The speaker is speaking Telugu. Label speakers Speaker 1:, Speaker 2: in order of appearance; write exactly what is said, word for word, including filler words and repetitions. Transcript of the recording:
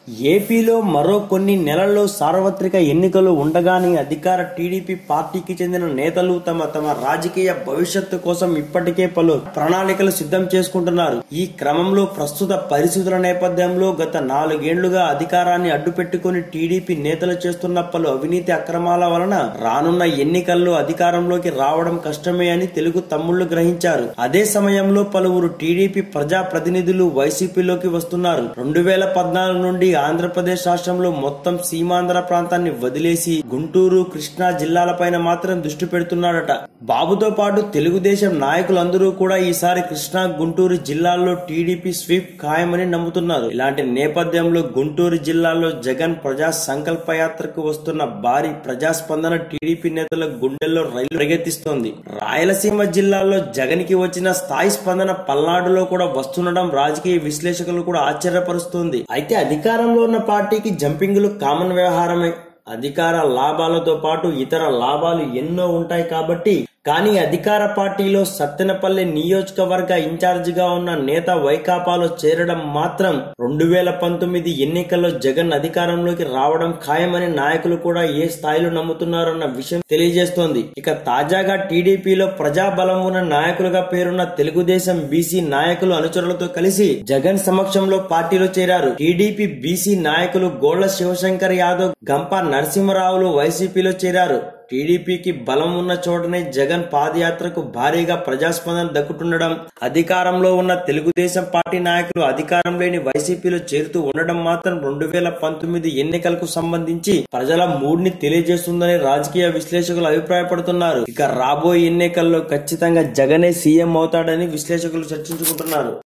Speaker 1: ఏపీలో మరో కొన్ని నెలల్లో సార్వత్రిక ఎన్నికలు ఉండగానే అధికార టీడీపీ పార్టీకి చెందిన నేతలు తమ తమ రాజకీయ భవిష్యత్తు కోసం ఇప్పటికే పలు ప్రణాళికలు సిద్ధం చేసుకుంటున్నారు. ఈ క్రమంలో ప్రస్తుత పరిస్థితుల నేపథ్యంలో గత నాలుగేళ్లుగా అధికారాన్ని అడ్డుపెట్టుకుని టీడీపీ నేతలు చేస్తున్న పలు అవినీతి అక్రమాల వలన రానున్న ఎన్నికల్లో అధికారంలోకి రావడం కష్టమే అని తెలుగు తమ్ముళ్లు గ్రహించారు. అదే సమయంలో పలువురు టీడీపీ ప్రజా ప్రతినిధులు వైసీపీలోకి వస్తున్నారు. రెండు వేల పద్నాలుగు నుండి ఆంధ్రప్రదేశ్ రాష్ట్రంలో మొత్తం సీమాంధ్ర ప్రాంతాన్ని వదిలేసి గుంటూరు, కృష్ణా జిల్లాలపైన మాత్రం దృష్టి పెడుతున్నాడట. బాబుతో పాటు తెలుగుదేశం నాయకులందరూ కూడా ఈసారి కృష్ణా, గుంటూరు జిల్లాల్లో టీడీపీ స్వీప్ ఖాయమని నమ్ముతున్నారు. ఇలాంటి నేపథ్యంలో గుంటూరు జిల్లాలో జగన్ ప్రజా సంకల్ప యాత్రకు వస్తున్న భారీ ప్రజాస్పందన టీడీపీ నేతల గుండెల్లో రైలు పరిగెత్తిస్తోంది. రాయలసీమ జిల్లాలో జగన్ కి వచ్చిన స్థాయి స్పందన పల్నాడులో కూడా వస్తుండడం రాజకీయ విశ్లేషకులు కూడా ఆశ్చర్యపరుస్తుంది. అయితే అధికారంలో ఉన్న పార్టీకి జంపింగ్లు కామన్ వ్యవహారమే. అధికార లాభాలతో పాటు ఇతర లాభాలు ఎన్నో ఉంటాయి కాబట్టి. కానీ అధికార పార్టీలో సత్తెనపల్లి నియోజకవర్గ ఇన్ఛార్జిగా ఉన్న నేత వైకాపాలో చేరడం మాత్రం రెండు వేల పంతొమ్మిది ఎన్నికల్లో జగన్ అధికారంలోకి రావడం ఖాయమని నాయకులు కూడా ఏ స్థాయిలో నమ్ముతున్నారన్న విషయం తెలియజేస్తోంది. ఇక తాజాగా టీడీపీలో ప్రజాబలం ఉన్న నాయకులుగా పేరున్న తెలుగుదేశం బీసీ నాయకులు అనుచరులతో కలిసి జగన్ సమక్షంలో పార్టీలో చేరారు. టీడీపీ బీసీ నాయకులు గోళ్ల శివశంకర్ యాదవ్, గంప నరసింహరావులు వైసీపీలో చేరారు. టీడీపీకి బలం ఉన్న చోటనే జగన్ పాదయాత్రకు భారీగా ప్రజాస్పందన దక్కుతుండడం, అధికారంలో ఉన్న తెలుగుదేశం పార్టీ నాయకులు అధికారం లేని వైసీపీలో చేరుతూ ఉండడం మాత్రం రెండు వేల పంతొమ్మిది ఎన్నికలకు సంబంధించి ప్రజల మూడ్ని తెలియజేస్తుందని రాజకీయ విశ్లేషకులు అభిప్రాయపడుతున్నారు. ఇక రాబోయే ఎన్నికల్లో ఖచ్చితంగా జగనే సీఎం అవుతాడని విశ్లేషకులు చర్చించుకుంటున్నారు.